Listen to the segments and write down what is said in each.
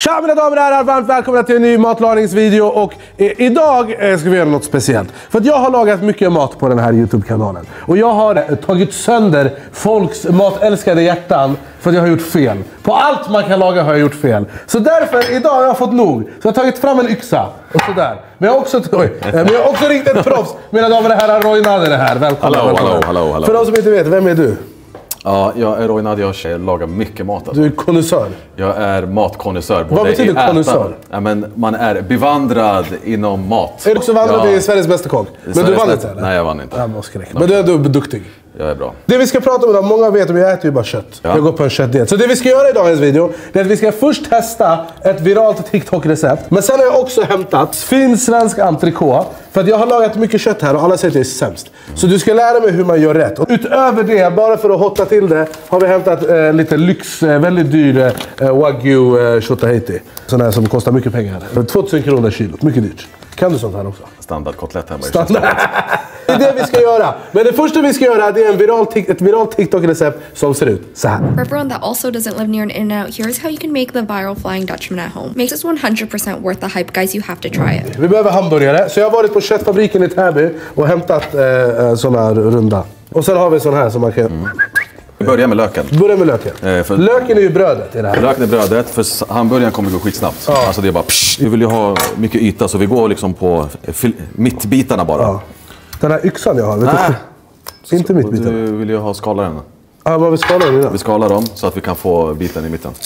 Tja mina damer och herrar, varmt välkomna till en ny matlagningsvideo. Och idag ska vi göra något speciellt. För att jag har lagat mycket mat på den här YouTube-kanalen. Och jag har tagit sönder folks matälskade hjärtan för att jag har gjort fel. På allt man kan laga har jag gjort fel. Så därför, idag har jag fått nog. Så jag har tagit fram en yxa och sådär. Men jag har också ringt ett proffs. Mina damer och herrar, Roy Nader är här. Välkomna. Ja, jag är Roy Nader, jag lagar mycket mat. Alltså. Du är konnässör. Jag är matkonnässör. Vad betyder konnässör? Ja, men man är bevandrad inom mat. Är du också vandrad till Sveriges bästa kock? Men du vann inte eller? Nej, jag vann inte. Men du är ändå duktig. Jag är bra. Det vi ska prata om idag, många vet att jag äter ju bara kött. Jag går på en köttdiet. Så det vi ska göra i dagens video är att vi ska först testa ett viralt TikTok-recept. Men sen har jag också hämtat fin svensk entrecote. För att jag har lagat mycket kött här och alla säger att det är sämst. Så du ska lära mig hur man gör rätt. Och utöver det, bara för att hotta till det, har vi hämtat lite lyx, väldigt dyr Wagyu Shotahiti. Sån här som kostar mycket pengar. 2000 kronor kilot, mycket dyrt. Kan du sånt här också? Standardkotlett hemma i Standard. Det är det vi ska göra. Men det första vi ska göra är ett viralt TikTok-recept som ser ut så här. For everyone that also doesn't live near an In-N-Out, here's how you can make the viral Flying Dutchman at home. Makes it 100% worth the hype, guys. You have to try it. Vi behöver hamburgare. Så jag har varit på köttfabriken i Täby och hämtat såna här runda. Och sen har vi sån här som man kan... Vi börjar med löken. Löken är ju brödet i det här. Löken är brödet, för hamburgaren kommer gå skitsnabbt. Ja. Alltså det är bara vi vill ju ha mycket yta, så vi går liksom på mittbitarna bara. Ja. Den här yxan jag har, vet du? Inte mittbitarna. Du vill ju ha skalaren. Ja, men vi skalar den innan. Vi skalar dem så att vi kan få biten i mitten.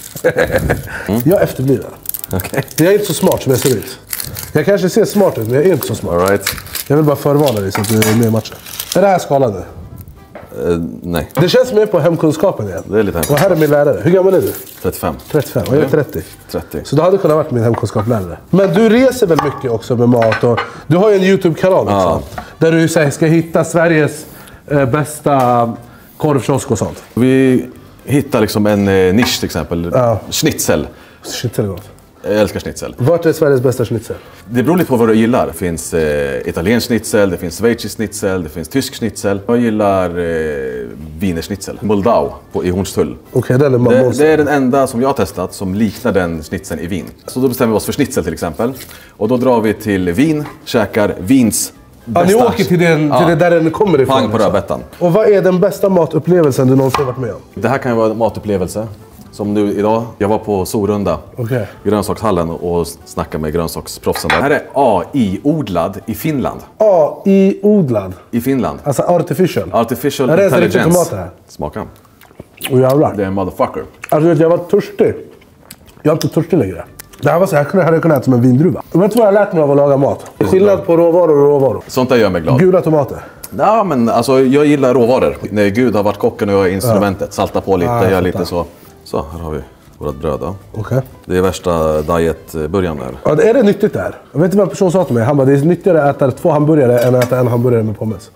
Jag efterbliver. Okay. Jag är inte så smart som jag ser ut. Jag kanske ser smart ut, men jag är inte så smart. All right. Jag vill bara förvarna dig så att du är med i matchen. Är det här skalade? Nej. Det känns som jag är på hemkunskapen igen. Det är lite hemkunskap. Och här är min lärare. Hur gammal är du? 35. 35, och jag är 30. 30. Så du hade kunnat varit min hemkunskapslärare. Men du reser väl mycket också med mat och du har ju en YouTube-kanal också. Där du ska hitta Sveriges bästa korvkiosk och sånt. Vi hittar liksom en nisch till exempel. Schnitzel. Schnitzel är gott. Jag älskar schnitzel. Vart är Sveriges bästa schnitzel? Det beror lite på vad du gillar. Det finns italiensk schnitzel, det finns schweizisk schnitzel, det finns tysk schnitzel. Jag gillar Wiener schnitzel. Moldau i Hornstull. Okej, den är det är den enda som jag har testat som liknar den schnitzeln i Wien. Så då bestämmer vi oss för schnitzel till exempel. Och då drar vi till Wien, käkar Wiens bästa. Ni åker till det där den kommer ifrån. Pang på rödbetan. Och vad är den bästa matupplevelsen du någonsin varit med om? Det här kan ju vara en matupplevelse. Som nu idag, jag var på Sorunda, grönsakshallen och snackade med grönsaksproffsen. Det här är AI-odlad i Finland. AI-odlad? I Finland. Alltså artificial? Artificial intelligence. Riktigt tomater här. Smaka. Åh jävlar. Det är en motherfucker. Alltså jag var törstig. Jag är inte törstig längre. Det här var så här hade jag kunnat äta som en vindruva. Jag vet vad jag lärt mig av att laga mat. Skillnad på råvaror och råvaror. Sånt där gör mig glad. Gula tomater. Ja, men alltså jag gillar råvaror. När Gud har varit kocken och jag är instrumentet. Salta på lite, gör lite så. Så, här har vi vårt bröd då. Okay. Det är värsta dietbörjan där. Ja, är det nyttigt där? Jag vet inte vad en person sa till mig. Han bara, det är nyttigare att äta 2 hamburgare än att äta en hamburgare med pommes.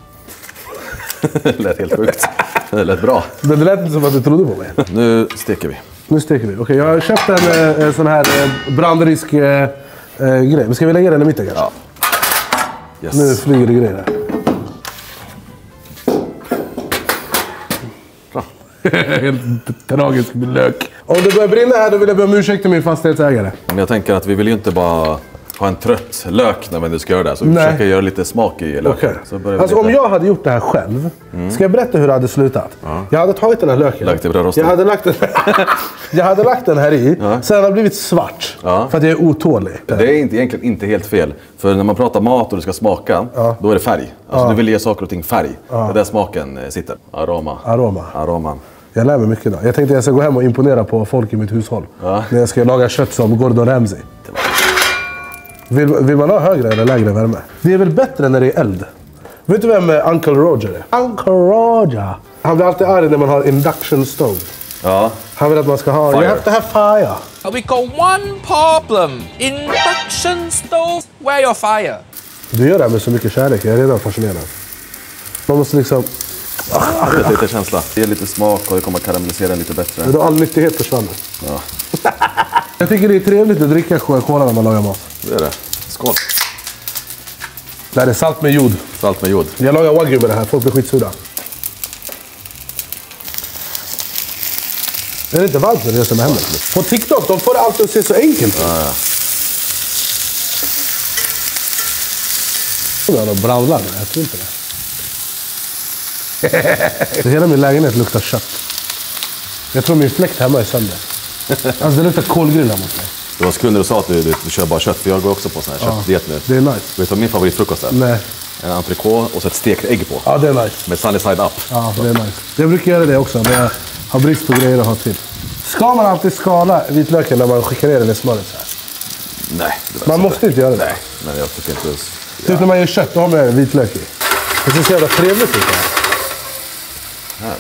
Det lät helt sjukt. Det lät bra. Men det lät inte som att du trodde på mig. Nu steker vi. Okej, jag har köpt en sån här brandrisk grej. Ska vi lägga den i mitten kanske? Ja. Yes. Nu flyger det grejer här. Helt tragisk med lök. Om det börjar brinna här, då vill jag be om ursäkt till min fastighetsägare. Men jag tänker att vi vill ju inte bara ha en trött lök när vi ska göra det. Så vi försöker göra lite smak i löken. Okay. Alltså om jag hade gjort det här själv, ska jag berätta hur det hade slutat? Jag hade tagit den här löken. Jag hade lagt den här i, sen har det blivit svart. För att jag är otålig. Det är egentligen inte helt fel. För när man pratar mat och det ska smaka, då är det färg. Alltså du vill ge saker och ting färg. Det är där smaken sitter. Aroma. Jag lär mig mycket idag. Jag tänkte att jag ska gå hem och imponera på folk i mitt hushåll. När jag ska laga kött som Gordon Ramsay. Vill man ha högre eller lägre värme? Det är väl bättre när det är eld. Vet du vem Uncle Roger är? Uncle Roger. Han blir alltid arg när man har induction stove. Ja. Han vill att man ska ha... Fire. You have to have fire. We got one problem. Induction stove, where your fire? Du gör det här med så mycket kärlek. Jag är redan fascinerad. Man måste liksom... Det är lite känsla. Det är lite smak och det kommer att karamellisera lite bättre. Då all nyttighet försvann. Ja. Jag tycker det är trevligt att dricka Coca-Cola när man lagar mat. Det är det. Skål. Det här är salt med jod. Salt med jod. Jag lagar wagyu med det här. Folk blir skitsura. Är det inte varmt när du gör det med händerna? På TikTok, de får det alltid att se så enkelt ut. Ja. De braular, jag tror inte det. Hela min lägenhet luktar kött. Jag tror min fläkt hemma är sönder. Alltså det luktar kolgrill hemma mot mig. Det var sekunder du sa att du kör bara kött, för jag går också på sån här köttdiet nu. Det är nice. Vet du vad min favoritfrukost är? Nej. En entrecote och så ett stekt ägg på. Ja, det är nice. Med sunny side up. Ja, det är nice. Jag brukar göra det också, men jag har brist på grejer att ha till. Ska man alltid skala vitlöken när man skickar ner den i smöret så här? Nej. Man måste inte göra det. Nej, men jag tycker inte... Typ när man gör kött, då har man vitlök i. Det ser så jävla trevligt ut Här.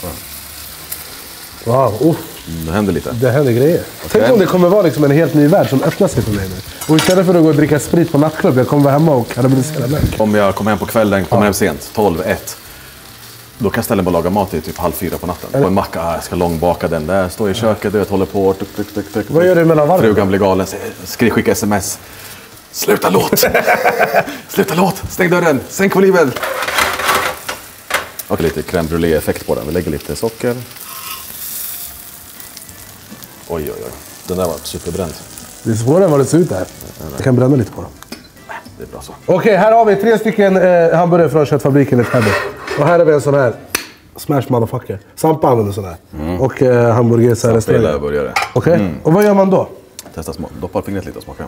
Wow, Det händer lite. det händer grejer. Okay. Tänk om det kommer vara liksom en helt ny värld som öppnar sig för mig nu. Och istället för att gå och dricka sprit på nattklubb, jag kommer vara hemma och karamellisera mjölk. Om jag kommer hem på kvällen, kommer hem sent, 12, 1. Då kan jag ställa mig och laga mat till typ 3:30 på natten. På en macka, jag ska långbaka den där. Står i köket, du vet, håller på. Tuk. Vad gör du mellan varven? Frugan blir galen, skicka sms. Sluta låt! Sluta låt! Stäng dörren! Sänk volymen! Och lite crème brûlée-effekt på den. Vi lägger lite socker. Oj. Den där var superbränd. Det är svårare än vad det ser ut där. Jag kan bränna lite på dem. Det är bra så. Okej, här har vi 3 stycken hamburgare från köttfabriken i Täby. Och här har vi en sån här smash motherfucker. Sampa använder sån här. Och hamburgerrestaurang. Okej, och vad gör man då? Testa doppa fingret lite och smaka.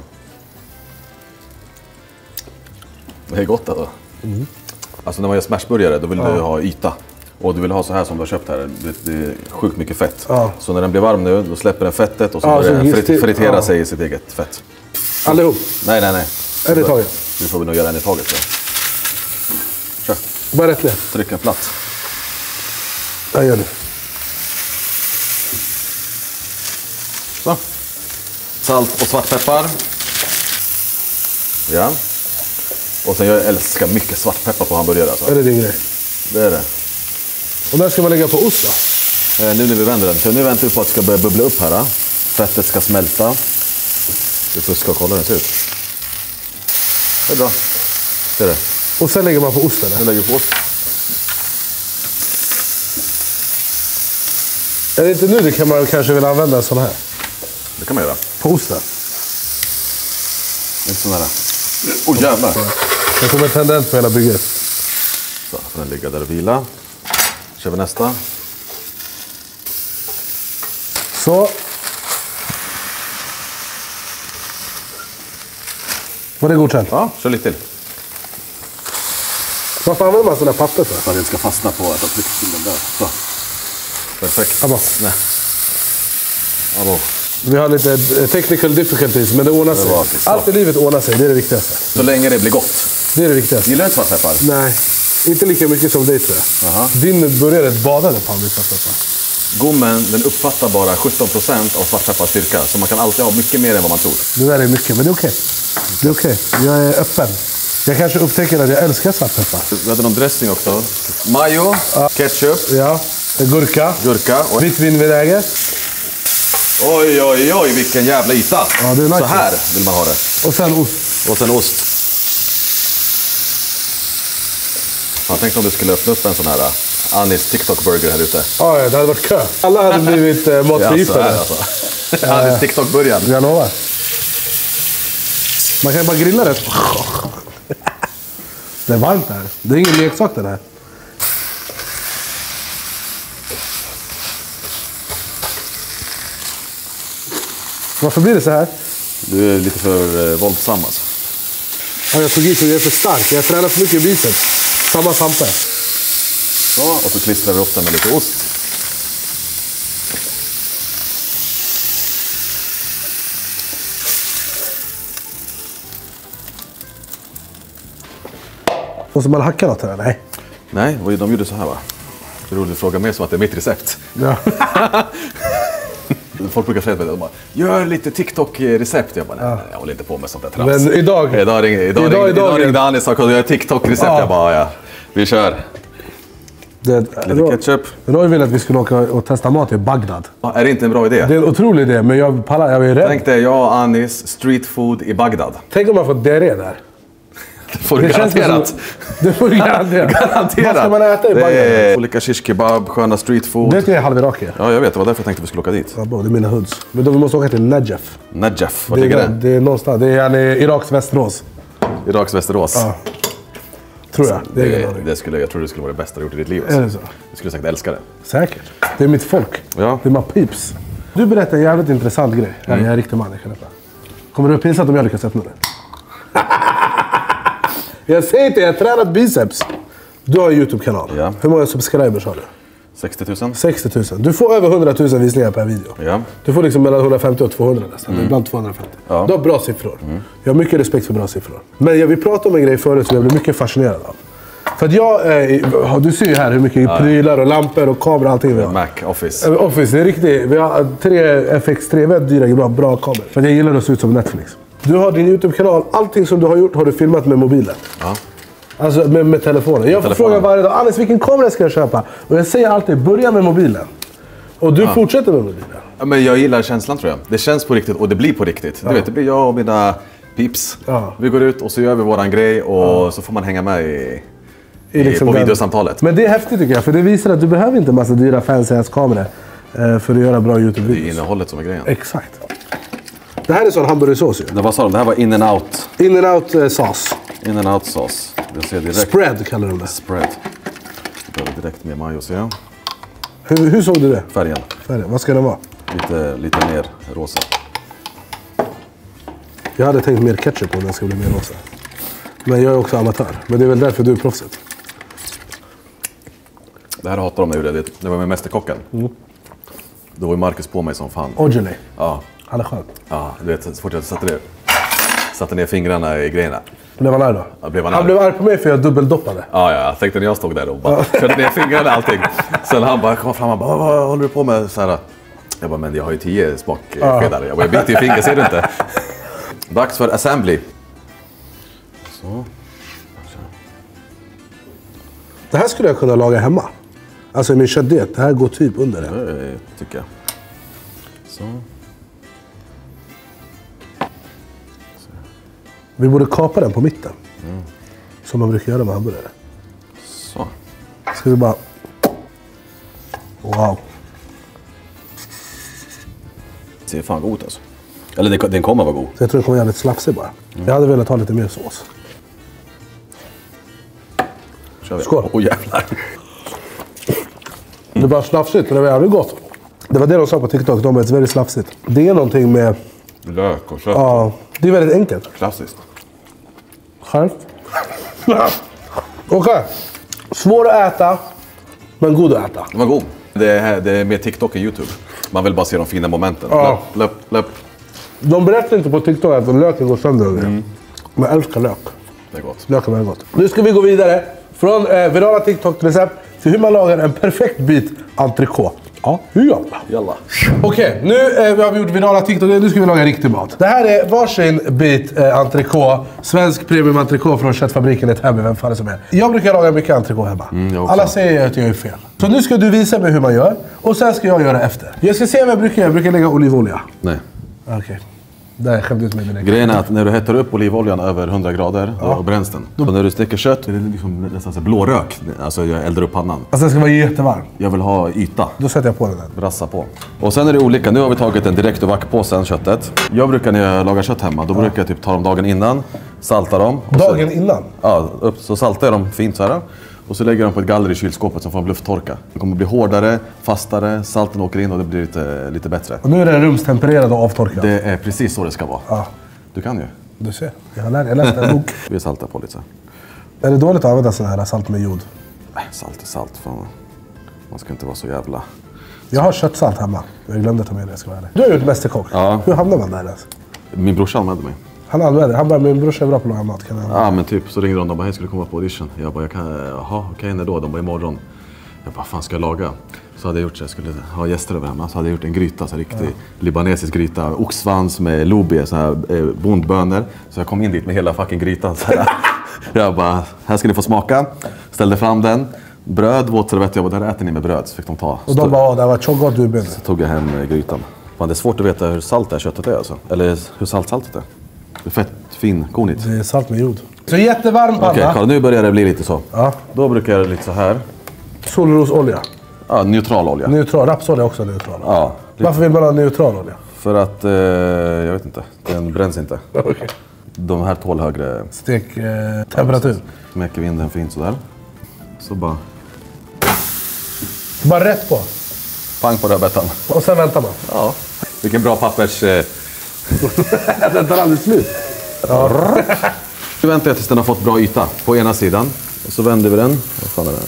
Det är gott alltså. Alltså när man gör smashburgare då vill du ha yta. Och du vill ha så här som du har köpt här. Det är sjukt mycket fett. Ja. Så när den blir varm nu, då släpper den fettet och så börjar den fritera sig i sitt eget fett. Allihop? Nej. En i taget? Nu får vi nog göra en i taget. Så. Kör. Bara rätt ner. Tryck en platt. Jag gör det. Så. Salt och svartpeppar. Ja. Och sen jag älskar mycket svartpeppar på hamburgare. Alltså. Är det din grej? Det är det. Och när ska man lägga på ost då? Nu när vi vänder den. Så nu väntar vi på att det ska börja bubbla upp här. Fettet ska smälta. Vi ska kolla hur den ser ut. Det är bra. Det är det. Och sen lägger man på osten? Nu lägger vi på ost. Är det inte nu det kan man kanske vilja använda en sån här? Det kan man göra. På osten? Inte så nära. Åh jävlar. Jag kommer tända eld på hela bygget. Så, får den ligga där och vila. Kör vi nästa. Så. Var det godkänt? Ja, kör lite till. Varför använder man sådana papper för? För att det ska fastna på att trycka till den där. Så. Perfekt. Abba. Nej. Abba. Vi har lite technical difficulties, men det ordnar sig. Allt i livet ordnar sig, det är det viktigaste. Så länge det blir gott. Det är det viktigaste. Gillar du svartpeppar? Nej, inte lika mycket som dig tror jag. Aha. Din burgare badade på med svartpeppar. Gommen, den uppfattar bara 17% av svartpeppars styrka. Så man kan alltid ha mycket mer än vad man tror. Det där är mycket, men det är okej. Det är okej. Jag är öppen. Jag kanske upptäcker att jag älskar svartpeppar. Vi hade någon dressing också. Mayo, ketchup. Ja, gurka. Och vitvinvinäger. Oj, vilken jävla yta. Ja, det är nice. Så här vill man ha det. Och sen ost. Jag tänkte om du skulle öppna upp en sån här Anis TikTok-burger här ute. Ja, det hade varit kö. Alla hade blivit matförgiftade. Alltså. Anis TikTok-burgaren. Jag lovar. Man kan bara grilla det. Det är varmt här. Det är ingen leksak den här. Varför blir det så här? Du är lite för våldsam alltså. Ja, jag tog i så jag är för stark. Jag tränar för mycket biceps. Samma sampe. Så, och så klistrar vi upp den med lite ost. Måste man hacka något här? Nej. Nej, de gjorde så här va? Det är roligt att fråga mig som att det är mitt recept. Ja. Folk brukar säga att de bara, gör lite TikTok-recept. Jag bara, nej, jag håller inte på med sånt där trams. Men idag ringde Annie och sa att jag gör TikTok-recept. Ja. Jag bara, ja, vi kör. Lite ketchup. Roy ville att vi skulle åka och testa mat i Bagdad. Ja, är det inte en bra idé? Det är en otrolig idé, men jag är rädd. Tänk dig, jag och Anis street food i Bagdad. Tänk om man får diarré där. får du garanterat. Det får du garanterat. Garanterat. Vad ska man äta i det Bagdad? är olika shish kebab, sköna street food. Det är halv Irak. Ja, jag vet. Det var därför jag tänkte att vi skulle åka dit. Ja, bra, det är mina hoods. Men då vi måste åka till Najaf. Najaf, var ligger det? Det är någonstans. Det är Iraks Västerås. Iraks Västerås. Ja. Tror jag. Jag tror det skulle vara det bästa du gjort i ditt liv. Är det så? Jag skulle säkert älska det. Säkert. Det är mitt folk. Ja. Det är my peeps. Du berättade en jävligt intressant grej. Jag är en riktig man, jag kan detta. Kommer du pinsamt om jag lyckas öppna det? Jag säger inte, jag har tränat biceps. Du har en YouTube-kanal. Ja. Hur många subscribers har du? 60 000. 60 000. Du får över 100 000 visningar per video. Ja. Du får liksom mellan 150 och 200 nästan. Ibland 250. Ja. Du har bra siffror. Jag har mycket respekt för bra siffror. Men jag vill prata om en grej förut som jag blev mycket fascinerad av. För att du ser ju här hur mycket prylar och lampor och kameror och allting vi har. Mac, Office. Office, det är riktigt. Vi har 3 FX3 väldigt dyra, bra kameror. För jag gillar att se ut som Netflix. Du har din YouTube-kanal. Allting som du har gjort har du filmat med mobilen. Ja. Alltså med telefonen. Jag får fråga varje dag, Alice, vilken kamera ska jag köpa? Och jag säger alltid, börja med mobilen. Och du fortsätter med mobilen. Ja, men jag gillar känslan, tror jag. Det känns på riktigt och det blir på riktigt. Du vet, det blir jag och mina peeps. Ja. Vi går ut och så gör vi våran grej och så får man hänga med liksom på videosamtalet. Men det är häftigt tycker jag, för det visar att du behöver inte massa dyra fancy-kameror för att göra bra YouTube-videos. Det är innehållet som är grejen. Exakt. Det här är sån hamburgersås ju. Vad sa de? Det här var in and out. In and out sås. In and out sås. Det ser direkt. Spread kallar de det. Spread. Det börjar direkt med majo, ser jag. Hur såg du det? Färgen. Vad ska den vara? Lite mer rosa. Jag hade tänkt mer ketchup om den ska bli mer rosa. Men jag är också amatör. Men det är väl därför du är proffset. Det här hatar de när jag gjorde det. Det var med Mästerkocken. Då var ju Marcus på mig som fan. Ojale. Ja. Han är skön. Ja, du vet, så fort jag satte ner fingrarna i grejerna. Blev han arg då? Ja, blev han blev arg på mig för jag dubbeldoppade. Ja, jag tänkte när jag stod där och bara körde ner fingrarna och allting. Sen han bara kom fram och bara, vad håller du på med? Så här, jag bara, men jag har ju 10 smakskedar. Jag bara, jag biter i fingret, ser du inte? Dags för assembly. Så. Det här skulle jag kunna laga hemma. Alltså i min köttdiet. Det här går typ under det. Det tycker jag. Så. Vi borde kapa den på mitten. Som man brukar göra med hamburgare. Så. Ska vi bara... Wow. Det ser fan god alltså. Eller den kommer vara god. Så jag tror det kommer göra lite slafsig bara. Jag hade velat ha lite mer sås. Kör vi. Skål. Jävlar. Det var slafsigt, men det var jävligt gott. Det var det de sa på TikTok, de var väldigt slafsigt. Det är någonting med... Lök och kött. Ja, det är väldigt enkelt. Klassiskt. Skärpt. Okej. Svår att äta, men god att äta. Den var god. Det är mer TikTok än YouTube. Man vill bara se de fina momenten. Ja. Löp. De berättar inte på TikTok att löken går sönder. Men jag älskar lök. Det är gott. Lök är väldigt gott. Nu ska vi gå vidare från virala TikTok-recept till hur man lagar en perfekt bit entrecote. Ja, Jalla. Okej, nu har vi gjort virala TikTok. Nu ska vi laga riktig mat. Det här är varsin bit entrecote. Svensk premium entrecote från köttfabriken i Täby. Vem fan är det som är? Jag brukar laga mycket entrecote hemma. Alla säger att jag är fel. Så nu ska du visa mig hur man gör. Och sen ska jag göra efter. Jag ska se vad jag brukar göra. Jag brukar lägga olivolja. Nej. Okej. Där skämde ut mig direkt. Grejen är att när du hettar upp olivoljan över 100 grader, då bränns den. Så när du steker kött, är det liksom nästan så blå rök. Alltså jag eldar upp pannan. Alltså den ska vara jättevarm. Jag vill ha yta. Då sätter jag på den här. Brassa på. Och sen är det olika. Nu har vi tagit en direkt och vackpåsen köttet. Jag brukar när jag lagar kött hemma, då brukar jag typ ta dem dagen innan, salta dem. Dagen innan? Ja, så saltar jag dem fint så här. Och så lägger jag dem på ett galler i kylskåpet som får en lufttorka. Det kommer bli hårdare, fastare, salten åker in och det blir lite bättre. Och nu är den rumstempererad och avtorkad. Det är precis så det ska vara. Ja. Du kan ju. Du ser, jag läste en bok. Vi saltar på lite så här. Är det dåligt att använda sån här salt med jod? Nej, salt är salt. Fan. Man ska inte vara så jävla... Jag har köttsalt hemma. Jag glömde ta med det, ska vara ärlig. Du har gjort mästerkock. Ja. Hur hamnar man där ens? Min brorsa använde mig. Han bara, min brorsa är bra på att laga mat. Ja, men typ så ringde de bara, hej, ska du komma på audition? Jag bara, jaha, okej, när då? De bara, imorgon. Jag bara, fan ska jag laga? Så hade jag gjort så jag skulle ha gäster över hemma. Så hade jag gjort en gryta, så riktig libanesisk gryta. Oxsvans med lobi, så här bondbönor. Så jag kom in dit med hela fucking grytan. Så här. Jag bara, här ska ni få smaka. Ställde fram den. Bröd, våtservett, jag bara, där äter ni med bröd. Så fick de ta. Och de bara, det var tjockt du bönor. Så tog jag hem grytan. Fan, det är svårt att veta hur salt det här köttet är alltså. Eller hur saltsaltet är. Det är fett finkornigt. Det är salt med jod. Så jättevarm panna. Okej, Carl, nu börjar det bli lite så. Ja. Då brukar jag göra lite så här. Solrosolja. Ja, neutral olja. Neutral. Rapsolja är också neutral. Ja. Varför vill man ha neutral olja? För att, jag vet inte, den bränns inte. Okay. De här tål högre temperatur. Smäcker vinden fint sådär. Så bara... Bara rätt på. Pang på rödbetan. Och sen väntar man. Ja. Vilken bra pappers... Den tar aldrig slut. Ja. Nu väntar jag tills den har fått bra yta på ena sidan. Och så vänder vi den. Vad fan är det?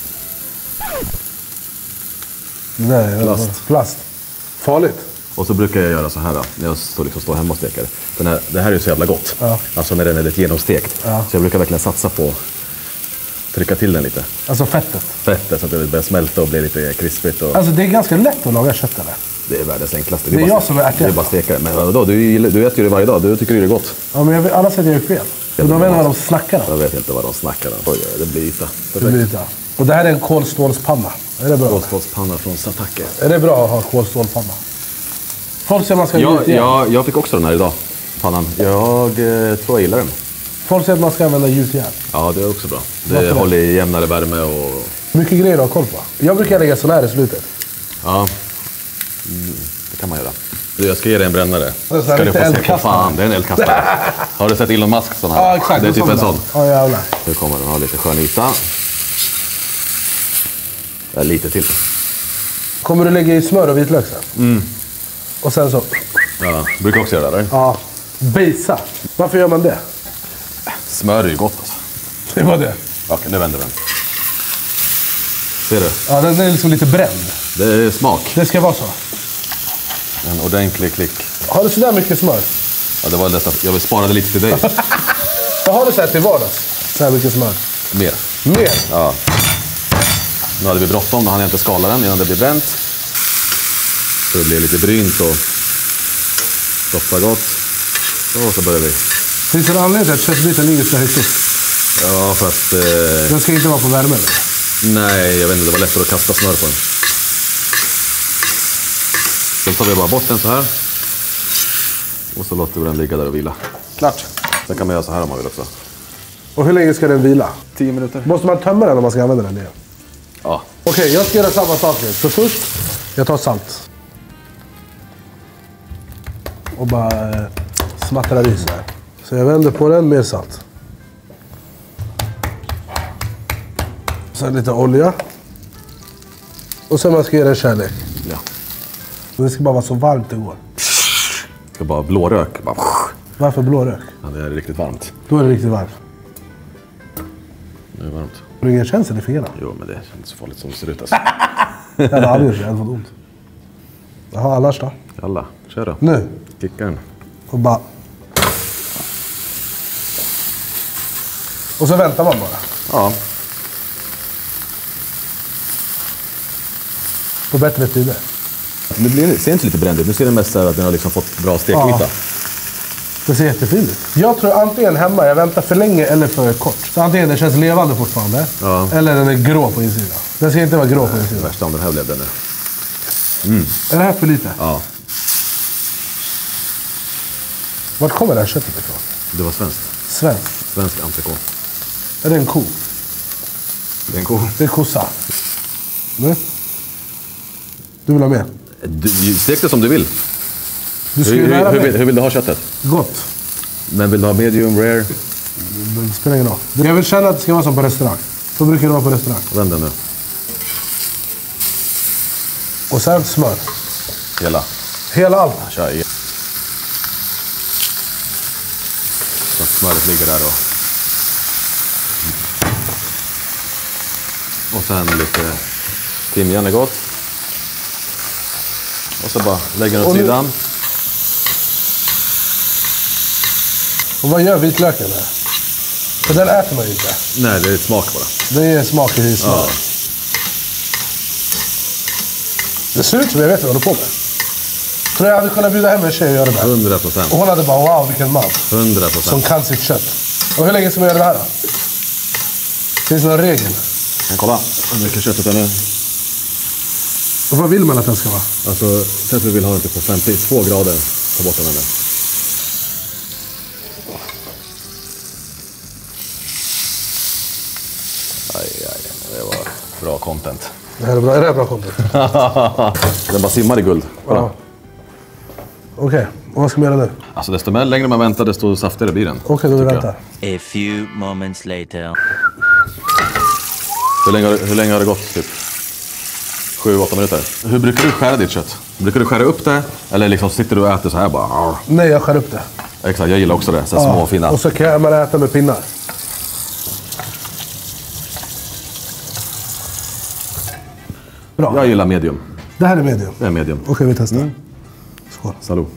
Nej, plast. Farligt. Och så brukar jag göra så här då, när jag står hemma och steker. Det här är ju så jävla gott. Ja. Alltså när den är lite genomstekt. Ja. Så jag brukar verkligen satsa på trycka till den lite. Alltså fettet? Fettet så att det börjar smälta och bli lite krispigt. Och... Alltså det är ganska lätt att laga kött eller? Det är världens enklaste. Det är jag som är ärtig. Det är bara stekare. Men vadå, du äter ju det varje dag. Du tycker ju det är gott. Ja, men alla säger att jag är fel. Men de vet vad de snackar om. Jag vet inte vad de snackar om. Oj, det blir yta. Det blir yta. Och det här är en kolstålspanna. Är det bra? Kolstålspanna från Satake. Är det bra att ha kolstålpanna? Folk säger att man ska gjutjärn. Jag fick också den här idag. Pannan. Jag tror jag gillar den. Folk säger att man ska använda gjutjärn. Ja, det är också bra. Det håller i jämnare värme och... Mycket grejer att ha koll på. Jag brukar lägga sån här i slutet. Ja, det kan man göra. Jag ska ge dig en brännare. Ska du få se på fan, det är en eldkastare. Har du sett Elon Musk sån här? Ja, exakt. Det är typ en sån. Ja, jävlar. Nu kommer den ha lite skön yta. Lite till. Kommer du lägga i smör och vitlök sen? Och sen så... Ja, brukar också göra det eller? Ja. Bejsa. Varför gör man det? Smör är ju gott alltså. Det var det. Okej, nu vänder den. Ser du? Ja, den är liksom lite bränd. Det är smak. Det ska vara så. En ordentlig klick. Har du sådär mycket smör? Ja, det var lätt. Jag vill spara det lite till dig. Vad har du så här till vardags? Så här mycket smör? Mer. Mer? Ja. Nu hade vi bråttom, då hann jag inte skala den innan det blir bränt. Så det blir lite brynt och doftar gott. Så börjar vi. Finns det en anledning till att köttbiten ligger så högt upp? Ja, för att... Den ska inte vara på värme eller? Nej, jag vet inte. Det var lättare att kasta smör på den. Sen tar vi bara bort den så här. Och så låter vi den ligga där och vila. Klart. Sen kan man göra så här om man vill också. Och hur länge ska den vila? 10 minuter. Måste man tömma den om man ska använda den igen? Ja. Okej, jag ska göra samma sak nu. Så först, jag tar salt. Och bara smattrar i så här. Så jag vänder på den med salt. Sen lite olja. Och sen man ska göra en kärlek. Ja. Det ska bara vara så varmt det går. Det ska bara blårök. Bara... Varför blårök? Ja, det är riktigt varmt. Då är det riktigt varmt. Det är varmt. Har du ingen känsel i fingrarna? Jo, men det är inte så farligt som det ser ut alltså. Jag hade aldrig gjort det, jag hade fått ont. Jaha, annars då? Alla, kör då. Nu. Kicka den. Och bara... Och så väntar man bara. Ja. På bättre tider. Det ser inte lite bränd ut. Nu ser det mest att den har liksom fått bra stekyta. Ja. Det ser jättefint ut. Jag tror antingen hemma, jag väntar för länge eller för kort. Så antingen det känns levande fortfarande. Ja. Eller den är grå på insidan. Den ska inte vara grå på insidan. Värsta om den här blev den nu. Är det här för lite? Ja. Vart kommer det här köttet ifrån? Det var svenskt. Svenskt? Svensk entrecote. Är det en ko? Det är en ko. Det är kossa. Nu? Du vill ha med? Stek det som du vill. Hur vill du ha köttet? Gott. Men vill du ha medium, rare? Det spelar ingen roll. Jag vill känna att det ska vara som på restaurang. Så brukar det vara på restaurang. Vänd den nu. Och sen smör. Hela? Hela allt? Kör i. Så att smöret ligger där då. Och sen lite timjan är gott. Och så bara lägger den åt sidan. Och vad gör vitlöken här? För den äter man ju inte. Nej, det är ett smak bara. Det är smak i smör. Ja. Det ser ut som jag vet vad jag håller på med. Tror jag hade kunnat bjuda hem en tjej och göra det här. 100%. Och hon hade bara, wow, vilken man. 100%. Som kan sitt kött. Och hur länge ska man göra det här då? Finns det någon regel? Jag kolla hur mycket köttet är nu. Och vad vill man att den ska vara? Alltså, säg att vi vill ha den typ på 52 grader. Ta bort den nu. Bra content. Det här är bra. Är det här bra content? Den bara simmar i guld. Ja. Okej, och vad ska man göra nu? Alltså desto längre man väntar, desto saftigare blir den. Okej, då vi väntar. A few moments later. Hur länge har det gått? Typ 7-8 minuter. Hur brukar du skära ditt kött? Brukar du skära upp det? Eller liksom sitter du och äter så här bara? Nej, jag skär upp det. Exakt, jag gillar också det. Så små fina. Och så kan man äta med pinnar. Bra. Jag gillar medium. Det här är medium? Det är medium. Okej, vi testar. Skål. Salut.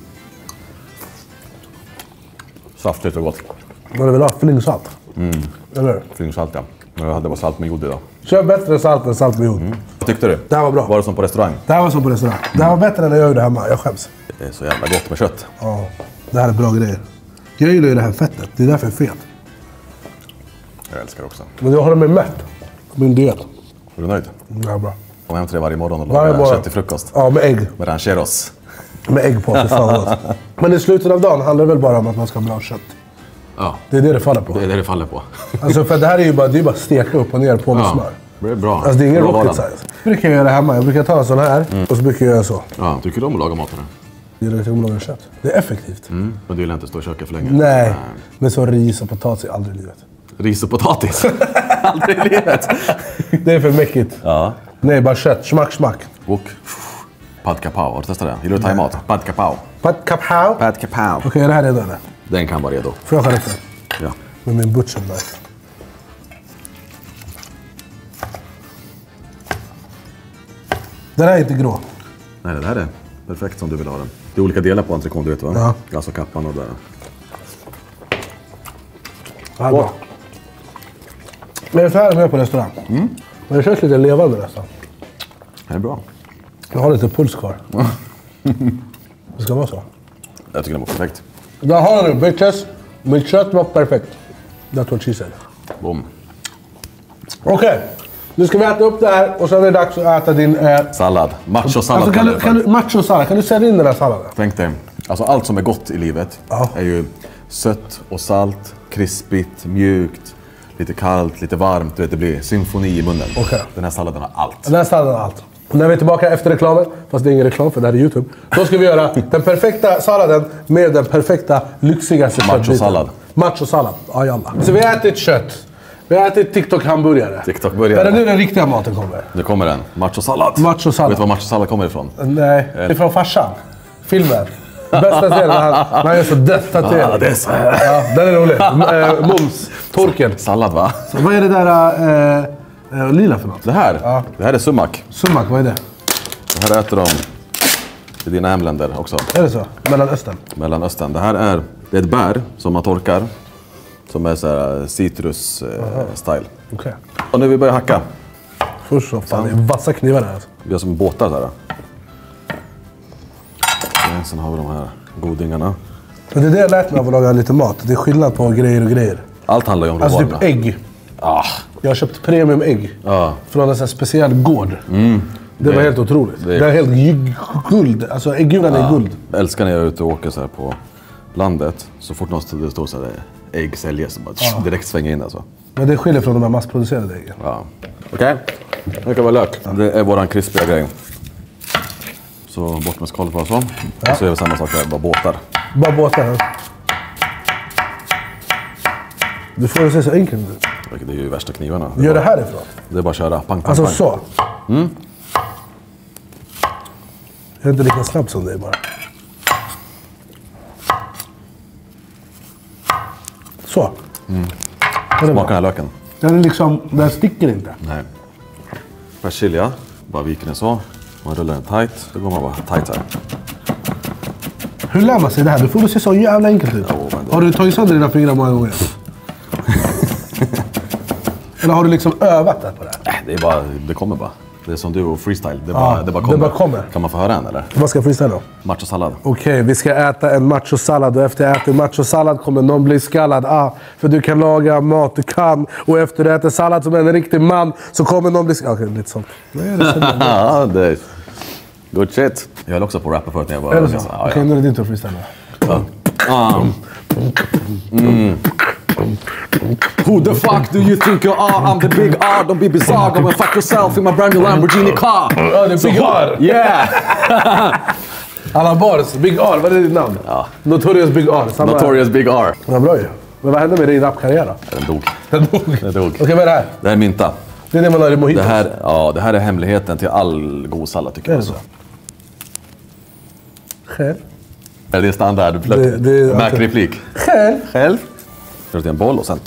Saftigt och gott. Vad du vill ha? Flingsalt? Eller? Flingsalt, ja. Jag hade bara salt med jord idag. Kör bättre salt än salt med jord. Vad tyckte du? Det här var bra. Var det som på restaurang? Det här var som på restaurang. Det här var bättre än jag gjorde hemma. Jag skäms. Det är så jävla gott med kött. Ja, det här är bra grejer. Jag gillar ju det här fettet. Det är därför jag är fet. Jag älskar det också. Men jag håller mig mätt. Min diet. Är du nöjd? Ja, bra. Kom hem till det varje morgon och Varje laga morgon. kött till frukost. Ja, med ägg. Med rancheros. Med ägg på. Men i slutet av dagen handlar det väl bara om att man ska ha bra kött. Ja, Det är det det faller på. det är det det faller på. Alltså för det här är ju bara, det är bara steka upp och ner på med smör. Det är bra. Alltså det är ingen Bra rocket varan. science. Jag brukar göra det hemma. Jag brukar ta en sån här och så brukar jag göra så. Ja, tycker du om att laga mat? Eller? Jag gillar att laga kött. Det är effektivt. Men du gillar inte att stå i köket för länge? Nej, men så ris och potatis aldrig i livet. Ris och potatis? Aldrig i livet. Det är för mäckigt. Ja. Nej, bara kött. Smack. Och pad kapau, har du testat det? Gillar du thaimat? Pad kapau. Pad kapau. Pad kapau. Okej, är det här redo eller? Den kan vara redo. Får jag skära upp den? Ja. Med min butcher knife. Den här är inte grå. Nej, det här är perfekt som du vill ha den. Det är olika delar på entrecôte, du vet va? Ja. Alltså kappan och där. Det här är bra. Men det är här med på restaurang. Men det känns lite levande nästan. Det är bra. Jag har lite puls kvar. Det ska vara så. Jag tycker den var perfekt. Där har du bitches. Mitt kött var perfekt. That's what she said. Boom. Okej. Nu ska vi äta upp det här och sen är det dags att äta din... Sallad. Macho-sallad. Alltså, kan du macho-sallad. Kan du sälja in den här salladen? Tänk dig. Alltså allt som är gott i livet Ja. är ju sött och salt, krispigt, mjukt, lite kallt, lite varmt. Du vet, det blir symfoni i munnen. Okej. Den här salladen har allt. Den här salladen har allt. Och när vi är tillbaka efter reklamen, fast det är ingen reklam för det här är YouTube. Då ska vi göra den perfekta salladen med den perfekta, lyxigaste Macho-sallad. Macho-sallad. Ja, jalla. Så vi har ätit kött. Vi har ätit TikTok-hamburgare. TikTok-burgare. Är det nu den riktiga maten kommer? Nu kommer den. Macho-sallad. Macho-sallad. Vet du var macho-sallad kommer ifrån? Nej, det är från farsan. Filmen. Bästa scenen när han gör så dödstatuering. Ja, det är så. Ja, den är rolig. Mums. Torken. Sallad va? Så vad är det där lila för något? Det här? Ja. Det här är sumak. Sumak, vad är det? Det här äter de i dina hemländer också. Är det så? Mellanöstern? Mellanöstern. Det här är ett bär som man torkar. Som är så här citrus-style. Okej. Och nu vi börjar hacka. Först så, fan det är vassa knivar där alltså. Vi har som båtar så här. Och sen har vi de här godingarna. Men det är det jag lärt mig av att laga lite mat. Det är skillnad på grejer och grejer. Allt handlar ju om Alltså råvarorna. typ ägg. Ah, Jag har köpt premium-ägg. Ja. Från en sån här speciell gård. Det var helt otroligt. det är- Det är helt guld. Alltså äggulan är guld. jag älskar när jag är ute och åker så här på landet. Så fort någonstans det står så här ägg säljes så bara direkt svänga in alltså. Men det skiljer från de här massproducerade äggen. Ja. Okej. Det kan vara lök. Det är våran krispiga grej. Så bort med skalet bara så. Och så gör vi samma sak där, bara båtar. Bara båtar här. Du får det se så enkelt ut. Det är ju värsta knivarna. Gör det härifrån. Det är bara att köra. Pang, pang, Alltså pang. så. Jag är inte lika snabb som dig bara. Så. Smaka den här löken. Den är liksom, den sticker inte. Nej. Persilja. Bara viker den så. Man rullar den tight. Då går man bara tight här. Hur lär man sig det här? Du får det se så jävla enkelt ut. men det- Har du tagit sönder dina fingrar många gånger? Eller har du liksom övat det på det här? Det är bara, det kommer bara. Det är som du och freestyle. Det bara, Ja, det bara det kommer. bara kommer. Kan man få höra en eller? Vad ska jag freestyla då? Macho-sallad. Okej, vi ska äta en machosallad och efter jag äter machosallad kommer någon bli skallad. För du kan laga mat, du kan. Och efter du äter sallad som en riktig man så kommer någon bli skallad. Okej, lite sånt. Nej, det är så. Ja, det är... Good shit. Jag höll också på att rappa förut när jag var... Är det så? Ja, Okej, nu är det din tur att freestyla. ja. Who the fuck do you think you are? I'm the big R, don't be bizarre. Go and fuck yourself in my brand new Lamborghini car. Ja, det är Big R. Yeah! Allan Bars, Big R, vad är ditt namn? Ja. Notorious Big R. Samma Notorious Big R. Ja, bra ju. Men vad hände med din rapkarriär då? Den dog. Okej, vad är det här? Det här är mynta. Det är det man har i mojitos. Det här är hemligheten till all god sallad tycker jag. så? Själv? Är det standard? Mac-replik. Själv. Rör till en boll och sen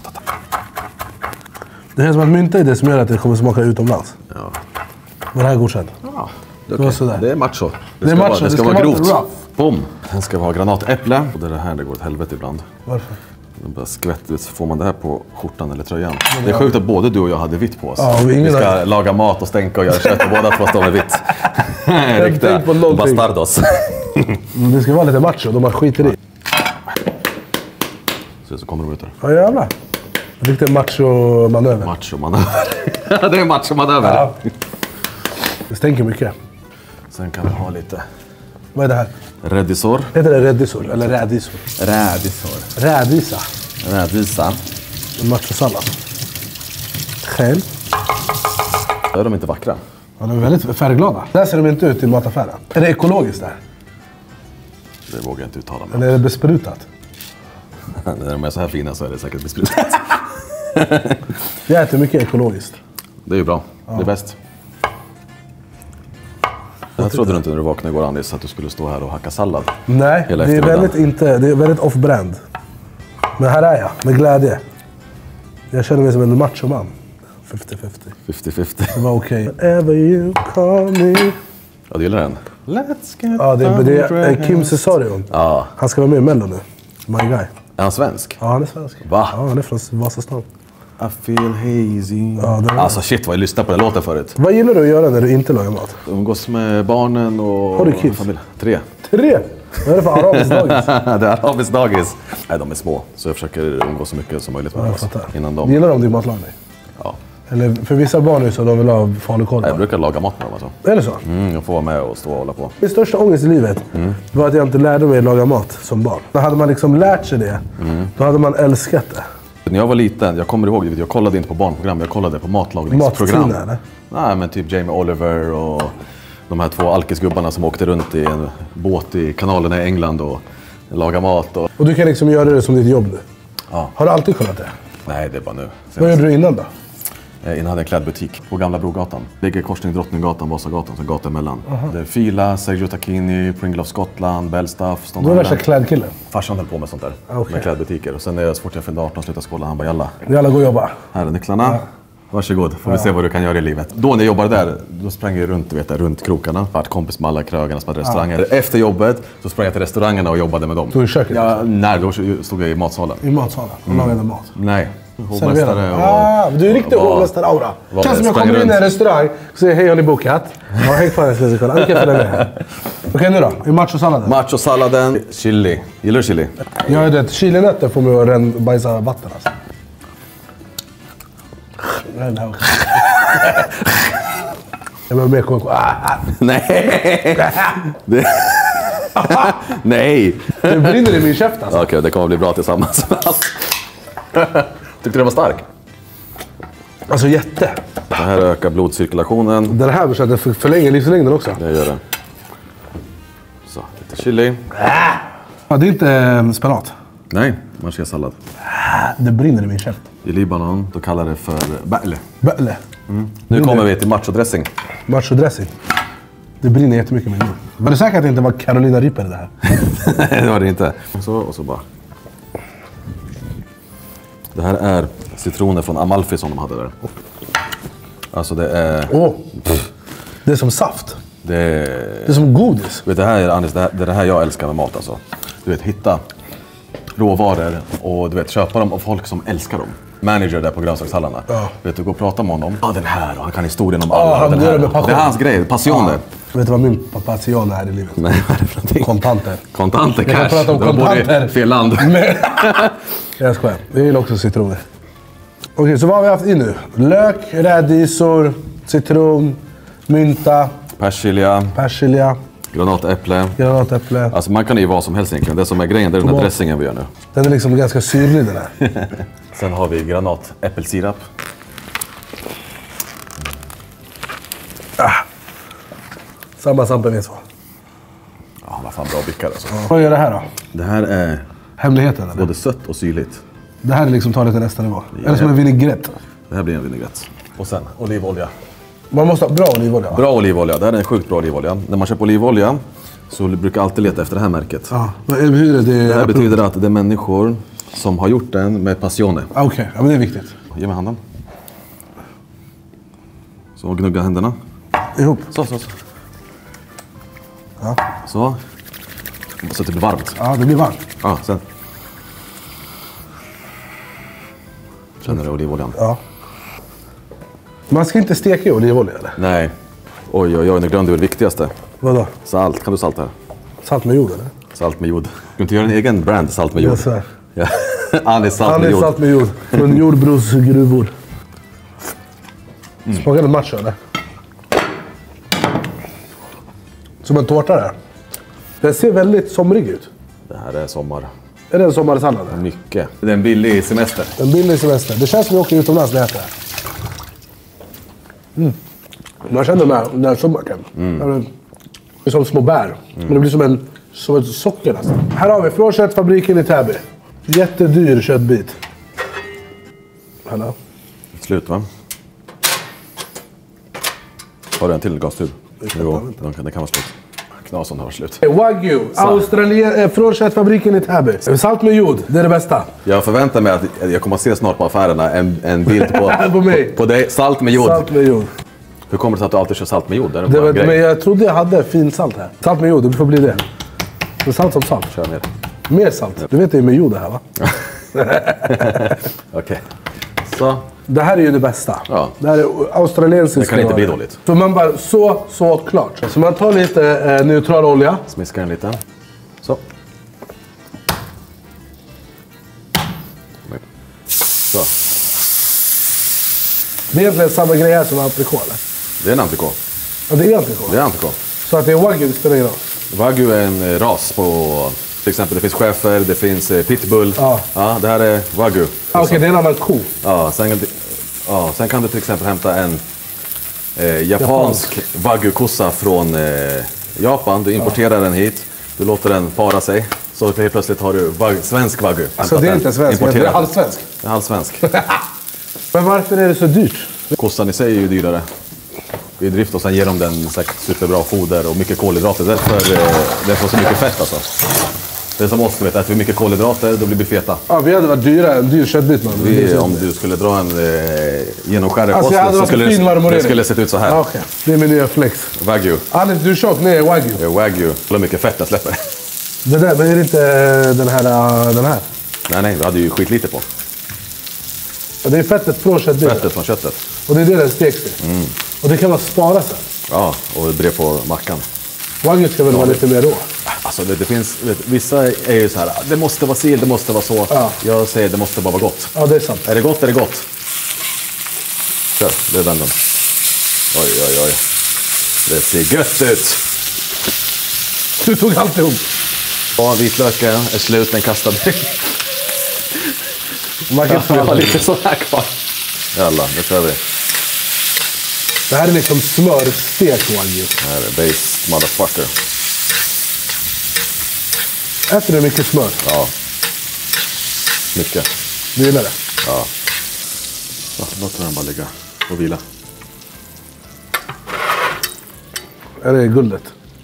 Det här är som att mynta är det som gör att det kommer smaka utomlands. Ja. Var det här godkänt? Ja, det är macho. Det ska vara grovt. rough. Bom. Sen ska vi ha granatäpple. Och det är det här det går åt helvete ibland. Varför? Det bara skvätter, så får man det här på skjortan eller tröjan. Det är sjukt att både du och jag hade vitt på oss. Ja, vi ska laga mat och stänka och göra kött och båda två står med vitt. Riktiga bastardos. Det ska vara lite macho, de har skiter i. Så kommer de ut där. Ja jävlar. Riktigt macho-manöver. Macho-manöver. Det är macho-manöver. Ja. Det stänker mycket. Sen kan vi ha lite... Vad är det här? Rädisor. Heter det rädisor eller rädisor? Rädisa. Rädisa. Machosallad. Själv. Då är de inte vackra. Ja, de är väldigt färgglada. Där ser de inte ut i mataffären. Är det ekologiskt där? Det vågar jag inte uttala mig. Eller är det besprutat? När de är så här fina så är det säkert besprutat. Jag äter mycket ekologiskt. Det är ju bra. Ja. Det är bäst. Jag trodde du inte när du vaknade igår, Andis, att du skulle stå här och hacka sallad. Nej, det är väldigt off-brand. Men här är jag, med glädje. Jag känner mig som en machoman. 50-50. 50-50. Det var okej. Wherever you call me. Ja, du gillar den? Let's get ja, det är Kim Cesarion. Ja. Han ska vara med i Mello nu. My guy. Är han svensk? Ja, han är svensk. Va? Ja, han är från Vasastan. I feel hazy. Ja, alltså shit vad jag lyssnade på den låten förut. Vad gillar du att göra när du inte lagar mat? Umgås med barnen och... Har du kids? Familj. 3. 3? Vad är det för arabiskt dagis? Det är arabiskt dagis. Nej, de är små. Så jag försöker umgås så mycket som möjligt med dem. Innan de... Gillar de din matlagning? Ja. Eller för vissa barn är så de vill ha falukorv. Jag brukar laga mat med dem alltså. Är det så? Jag får vara med och stå och hålla på. Min största ångest i livet var att jag inte lärde mig att laga mat som barn. Då hade man liksom lärt sig det. Då hade man älskat det. När jag var liten, jag kommer ihåg, jag kollade inte på barnprogram, jag kollade på matlagningsprogram. Matstina, eller? Nej, men typ Jamie Oliver och de här 2 alkisgubbarna som åkte runt i en båt i kanalerna i England och lagade mat. Och du kan liksom göra det som ditt jobb nu? Ja. Har du alltid kollat det? Nej, det är bara nu. Vad gjorde du innan då? Innan hade jag en klädbutik på Gamla Brogatan. Ligger korsning Drottninggatan, Vasagatan, så gatan emellan. Det är Fila, Sergio Tacchini, Pringle of Scotland, Bellstaff. Du är värsta klädkillen? Farsan höll på med sånt där, med klädbutiker. Och sen när jag så fort jag fyllde 18 slutade skolan, han bara jalla. Jalla, gå och jobba. Här är nycklarna. Ja. Varsågod, får vi se vad du kan göra i livet. Då när jag jobbade där, då sprang jag runt, runt krokarna. Vart kompis med alla krögarna som hade restauranger. Efter jobbet så sprang jag till restaurangerna och jobbade med dem. Stod i köket? Ja, nej, då stod jag i matsalen. I matsalen? Och lagade mat? Nej. Hovmästare och... du är riktigt hovmästare-aura. Känns som jag kommer in i en restaurang och säger hej, har ni bokat? Ja, häng kvar en sekund. Okej, för det. Okej, nu då? I machosalladen? Machosalladen, chili. Gillar du chili? Ja, det. Chilinötter får mig att bajsa vatten alltså. Jag behöver mer KK. Nej! Nej! Det brinner i min käft alltså. Okej, det kommer bli bra tillsammans. Tyckte du det var stark? Alltså jätte. Det här ökar blodcirkulationen. Den här försöker förlänga livslängden också. Det gör det. Så, lite chili. Ja, det är inte spenat. Nej, marchésallad. Det brinner i min käft. I Libanon, då kallar det för ba'le. Ba'le. Nu kommer vi till machodressing. Machodressing. Det brinner jättemycket med min. Var det säkert att det inte var Carolina Reaper det här? Nej, det var det inte. Så, och så bara. Det här är citroner från Amalfi som de hade där. Alltså det är... Det är som saft. Det är som godis. Vet, det här är Anders, det är det här jag älskar med mat alltså. Du vet, hitta råvaror och du vet, köpa dem av folk som älskar dem. Manager där på grönsakshallarna. Ja. Vet du, gå och prata med honom. Ja, den här och han kan historien om alla. Han den här. Det är hans grej, passioner. Ja. Vet du vad min passion är i livet? Nej, vad är det för någonting? Kontanter. Kontanter, cash. Jag kan prata om kontanter. Fel land. Jag skojar. Jag gillar också citroner. Okej, så vad har vi haft i nu? Lök, rädisor, citron, mynta. Persilja. Granatäpple. Alltså man kan ju vara som helst egentligen. Det som är grejen, det är den här dressingen vi gör nu. Den är liksom ganska syrlig den här. Sen har vi granatäppelsirap. Samma sampenvis. Ja, vad fan bra bickar alltså. Vad gör det här då? Det här är Hemligheten eller? både sött och syrligt. Det här är liksom tar det till nästa nivå. Eller som en vinägrett. Det här blir en vinägrett. Och sen olivolja. Man måste ha bra olivolja. Bra olivolja, det här är en sjukt bra olivolja. När man köper olivolja så brukar jag alltid leta efter det här märket. Ja, hur är det? Det här betyder att det är människor som har gjort den med passione. Okej, ja, men det är viktigt. Ge mig handen. Så, gnugga händerna. Ihop. Så. Ja. Så att det blir varmt. Ja, det blir varmt. Ja, sen. Känner du olivoljan? Ja. Man ska inte steka i olivolja eller? Nej. Oj, nu glömde du det viktigaste. Vadå? Salt. Kan du salta här? Salt med jord eller? Salt med jord. Du kan inte göra en egen brand salt med jord. Jag svär. Ja. Anis salt med jord. Salt med jord. Från jordbruksgruvor. Smakar det matcha eller? Som en tårta där. Den ser väldigt somrig ut. Det här är sommar. Är det en sommarsallad? Mycket. Det är en billig semester. En billig semester. Det känns som att vi åker utomlands när jag äter det här. Man känner med när sommaren. Det är som små bär. Men det blir som ett socker nästan. Här har vi från köttfabriken i Täby. Jättedyr köttbit. Hallå? Slut va? Har du en till gastub? Jo, det kan vara slut. Knasen har slut. Wagyu, Australien, från köttfabriken i Täby. Salt med jord, det är det bästa. Jag förväntar mig att jag kommer att se snart på affärerna en bild på mig. På dig. Salt med jord. Salt med jord. Hur kommer det sig att du alltid kör salt med jord? Men jag trodde jag hade fin salt här. Salt med jord, det får bli det. Men salt som salt. Kör mer. Mer salt. Du vet det är med jord det här va? Okej. Så. Det här är ju det bästa. Ja. Det här är australiensiskt. Det kan inte bli dåligt. Så man bara så klart. Så man tar lite neutral olja. Smiskar den lite. Så. Så. Det är egentligen samma grej här som entrecote eller? Det är en entrecote. Ja, det är entrecote. Det är entrecote. Så att det är wagyu spelar ingen roll. Wagyu är en ras på... Till exempel det finns schäfer, det finns pitbull. Ja. Ja, det här är wagyu. Okej, det är en annan ko. Ja, sen kan du till exempel hämta en japansk wagyu-kossa från Japan. Du importerar den hit, du låter den para sig. Så helt plötsligt har du svensk wagyu. Så det är inte svensk, det är halvsvensk? Det är halvsvensk. Men varför är det så dyrt? Kossan i sig är ju dyrare i drift och sen ger de den säkert superbra foder och mycket kolhydrater. Därför den får så mycket fett alltså. Det är som oss, vet, att vi mycket kolhydrater, då blir vi feta. Ja, vi hade varit dyr köttbit man. Om du skulle dra en genomskärare på alltså, oss så skulle det skulle se ut så här. Okej. Det är min nya flex. Wagyu. Alice, du är tjock. Nej, wagyu. Wagyu. Hur mycket fett jag släpper. Det där, men är det inte den här? Nej, vi hade ju skitlite på. Och det är fettet från köttbiten. Fettet från köttet. Och det är det den steks i. Och det kan man spara sen. Ja, och brev på mackan. Wagyu ska väl vara lite mer rå? Alltså det finns, vissa är ju så här, det måste vara sill, det måste vara så. Ja. Jag säger det måste bara vara gott. Ja, det är sant. Är det gott, är det gott. Kör, det är vänden. Oj. Det ser gött ut. Du tog alltihop. Ja, vitlöken är slut, den kastad. Man kan Vi har lite så här kvar. Jalla, nu kör vi. Det här är liksom smörstek wagyu. Det här är base motherfucker. Äter du mycket smör? Ja. Mycket. Du gillar det? Ja. Så, låt den bara ligga och vila. Är det guldet?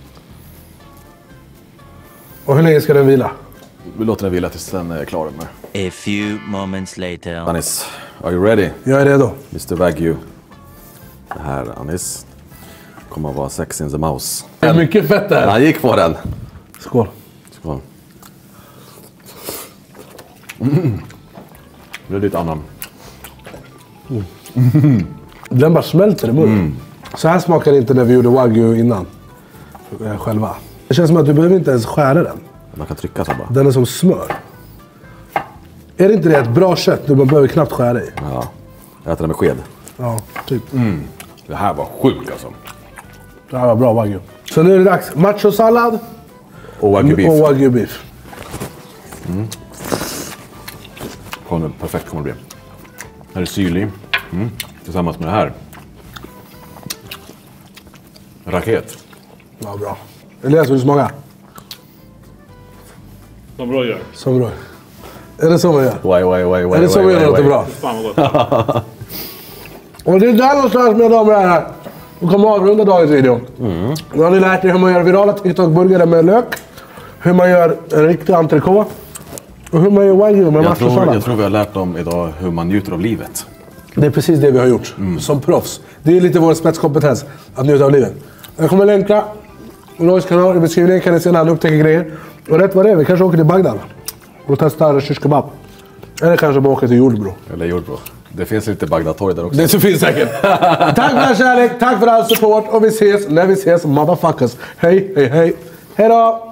Och hur länge ska den vila? Vi låter den vila tills den är klar med. A few moments later. Anis, are you ready? Jag är redo. Mr. Wagyu. Det här, Anis, kommer att vara sex in the mouse. Det är mycket fett där. Han gick på den. Skål. Skål. Det är lite annan. Den bara smälter i munnen. Så här smakar det inte när vi gjorde wagyu innan. Själva. Det känns som att du behöver inte ens skära den. Man kan trycka så bara. Den är som smör. Är det inte det ett bra kött när man behöver knappt skära i? Ja, jag äter den med sked. Ja, typ. Det här var sjukt alltså. Det här var bra wagyu. Så nu är det dags. Machosallad Och wagyu beef. och wagyu beef. perfekt kommer det bli. Här är syrlig. Tillsammans med det här. Raket. Ja, bra. Elias, vill du smaka? Som bra gör. Som bra. Är det så man gör? Why, är det så man gör något bra? Fan vad gott. Och det är där någonstans, mina damer och herrar. Vi kommer att avrunda dagens video. Nu har ni lärt er hur man gör virala TikTok-burgare med lök. Hur man gör en riktig entrecote. Och hur man gör wagyu med matchsallad. Jag tror vi har lärt dem idag hur man njuter av livet. Det är precis det vi har gjort som proffs. Det är lite vår spetskompetens att njuta av livet. Jag kommer länka Roys kanal i beskrivningen, kan ni se när han upptäcker grejer. Och rätt vad det är, vi kanske åker till Bagdad och testar shish kebab. Eller kanske bara åker till Jordbro. Eller Jordbro. Det finns lite Bagdad-torg där också. Det finns säkert. Tack för all kärlek, tack för all support och vi ses när vi ses, motherfuckers. Hej, hej, hej. Hej då!